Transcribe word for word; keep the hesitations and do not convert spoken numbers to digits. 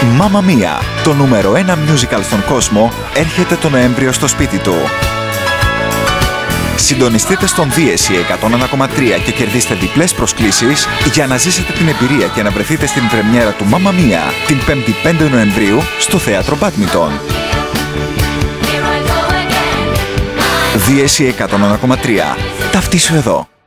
Μάμα Μία, το νούμερο ένα musical στον κόσμο, έρχεται το Νοέμβριο στο σπίτι του. Συντονιστείτε στον Δίεση εκατόν ένα κόμμα τρία και κερδίστε διπλές προσκλήσεις για να ζήσετε την εμπειρία και να βρεθείτε στην πρεμιέρα του Μάμα Μία την πέμπτη πέντε Νοεμβρίου στο Θέατρο Μπάντμιντον. Δίεση εκατόν ένα κόμμα τρία. Ταυτίσου εδώ.